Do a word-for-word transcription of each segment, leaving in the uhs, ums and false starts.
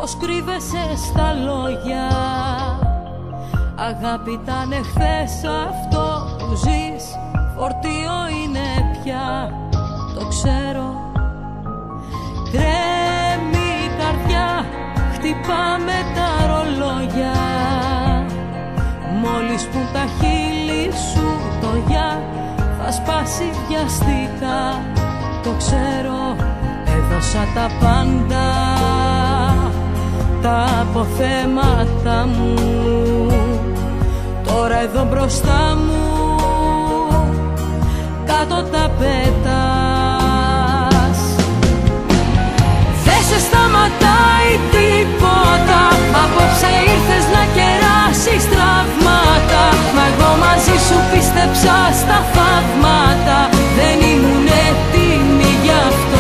πως κρύβεσαι στα λόγια. Αγάπη ήτανε χθες, αυτό που ζεις φορτίο είναι πια, το ξέρω. Τρέμει η καρδιά, χτυπάμε τα ρολόγια. Μόλις που τα χείλη σου το γεια, θα σπάσει βιαστικά, το ξέρω. Έδωσα τα πάντα, τα αποθέματα μου. Τώρα εδώ μπροστά μου, κάτω τα πέτας. Δεν σε σταματάει τίποτα, απόψε ήρθες να κεράσεις τραύματα. Μα εγώ μαζί σου πίστεψα στα θαύματα, δεν ήμουν έτοιμη γι' αυτό.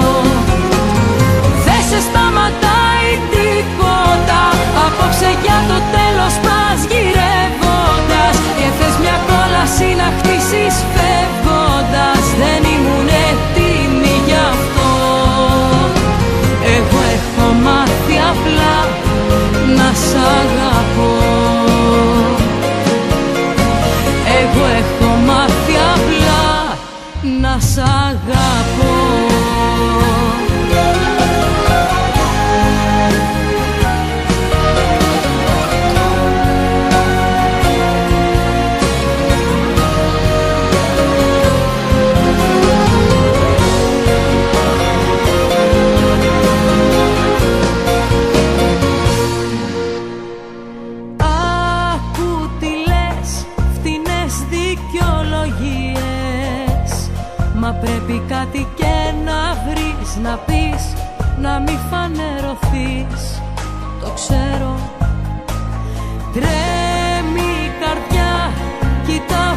Δεν σε σταματάει τίποτα, απόψε για το τέλος πας γυρεύοντας. Και θες μια κόλαση να χτίσεις φεύγοντας, δεν ήμουν έτοιμη γι' αυτό. Εγώ έχω μάθει απλά να σ' αγαπώ. Εγώ έχω μάθει απλά να σ' αγαπώ. Μα πρέπει κάτι και να βρεις, να πεις, να μη φανερωθείς, το ξέρω. Τρέμει η καρδιά, κοίτα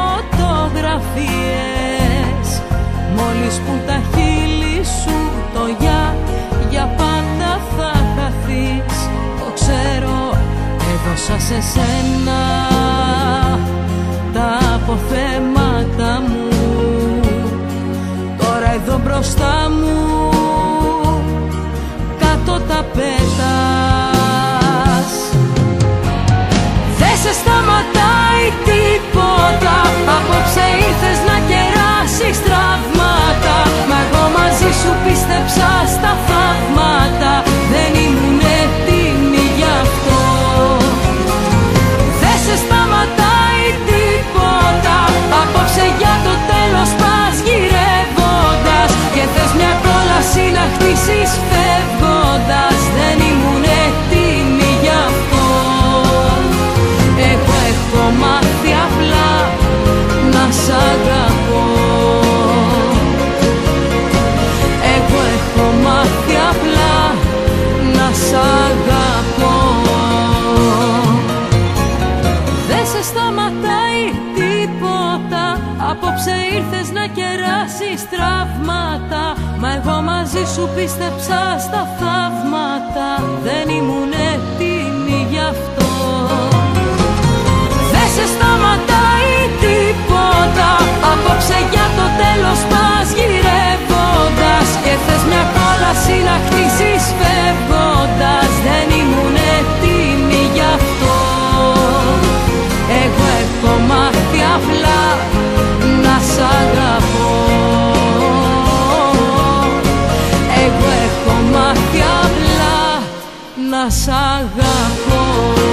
φωτογραφίες. Μόλις που τα χείλη σου το γεια, για πάντα θα χαθείς, το ξέρω. Έδωσα σε σένα τα αποθέματα μου. Τώρα εδώ μπροστά μου, κάτω τα πέτας. Δεν σε σταματάει τίποτα, απόψε ήρθες να κεράσεις τραύματα. Μα εγώ μαζί σου πίστεψα στα θαύματα, δεν ήμουν έτοιμη γι' αυτό. Δεν σε σταματάει τίποτα, απόψε για το τέλος πας γυρεύοντας. Και θες μια κόλαση να χτίσεις φεύγοντας, δεν ήμουν έτοιμη γι' αυτό. Εγώ έχω μάθει απλά να σ' αγαπώ. Εγώ έχω μάθει απλά να σ' αγαπώ. Δεν σε σταματάει τίποτα, απόψε ήρθες να κεράσεις τραύματα. Μα εγώ μαζί σου πίστεψα στα θαύματα, δεν ήμουν έτοιμη γι' αυτό. Δεν σε σταματάει τίποτα, απόψε για το τέλος πας γυρεύοντας. Και θες μια κόλαση να χτίσεις φεύγοντας, δεν ήμουν έτοιμη γι' αυτό. Εγώ έχω μάθει απλά να σ' αγαπώ. Εγώ έχω μάθει απλά να σ' αγαπώ.